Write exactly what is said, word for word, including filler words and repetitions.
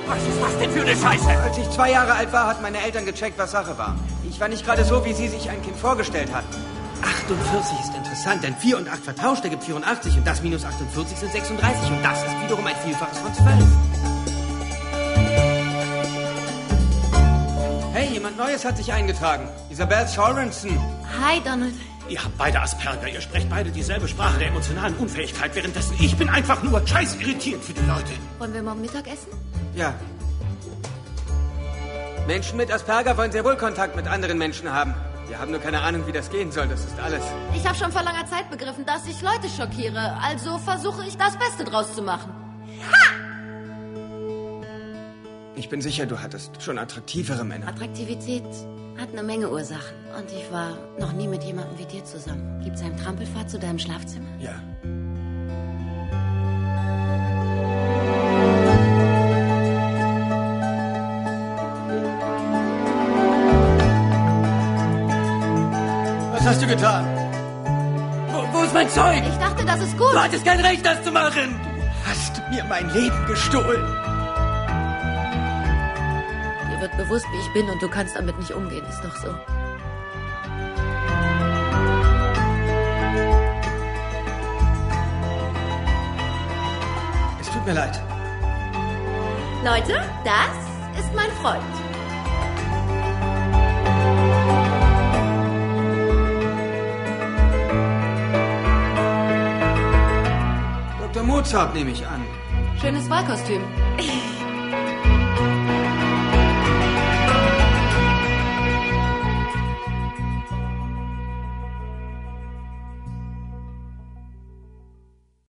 Was ist das denn für eine Scheiße? Als ich zwei Jahre alt war, hatten meine Eltern gecheckt, was Sache war. Ich war nicht gerade so, wie sie sich ein Kind vorgestellt hatten. achtundvierzig ist interessant, denn vier und acht vertauscht ergibt vierundachtzig und das minus achtundvierzig sind sechsunddreißig und das ist wiederum ein Vielfaches von zwölf. Hey, jemand Neues hat sich eingetragen. Isabel Sorensen. Hi, Donald. Ihr habt beide Asperger, ihr sprecht beide dieselbe Sprache der emotionalen Unfähigkeit, währenddessen ich bin einfach nur scheiß irritiert für die Leute. Wollen wir morgen Mittag essen? Ja. Menschen mit Asperger wollen sehr wohl Kontakt mit anderen Menschen haben. Wir haben nur keine Ahnung, wie das gehen soll, das ist alles. Ich habe schon vor langer Zeit begriffen, dass ich Leute schockiere. Also versuche ich, das Beste draus zu machen. Ha! Ich bin sicher, du hattest schon attraktivere Männer. Attraktivität hat eine Menge Ursachen. Und ich war noch nie mit jemandem wie dir zusammen. Gibt's einen Trampelpfad zu deinem Schlafzimmer? Ja. Was hast du getan? Wo, wo ist mein Zeug? Ich dachte, das ist gut. Du hattest kein Recht, das zu machen. Du hast mir mein Leben gestohlen. Dir wird bewusst, wie ich bin und du kannst damit nicht umgehen. Ist doch so. Es tut mir leid. Leute, das ist mein Freund. Doktor Mozart nehme ich an. Schönes Wahlkostüm.